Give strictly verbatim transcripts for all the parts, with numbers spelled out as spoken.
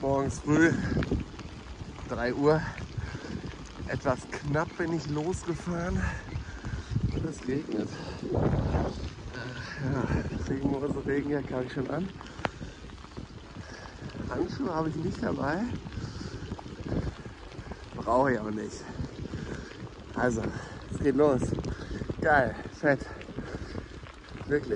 Morgens früh, drei Uhr. Etwas knapp bin ich losgefahren und es regnet. Ja, Regenhose, Regenjacke habe ich schon an. Handschuhe habe ich nicht dabei. Brauche ich auch nicht. Also, es geht los. Geil, fett. Wirklich.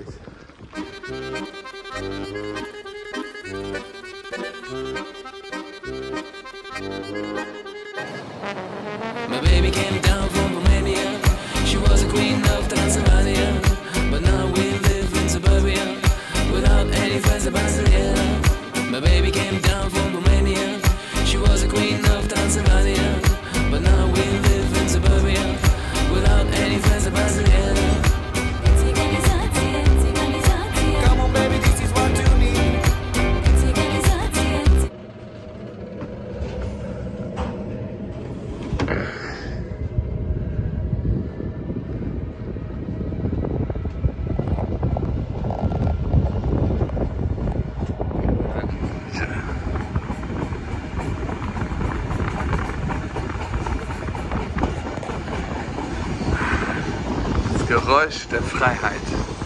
My baby came down from Romania. She was a queen of Tanzania, but now we live in suburbia without any friends about Barcelona. My baby came down from Romania. She was a queen of Tanzania, but now we live in suburbia without any friends about Barcelona. Come on, baby, this is what you need. Das Geräusch der Freiheit.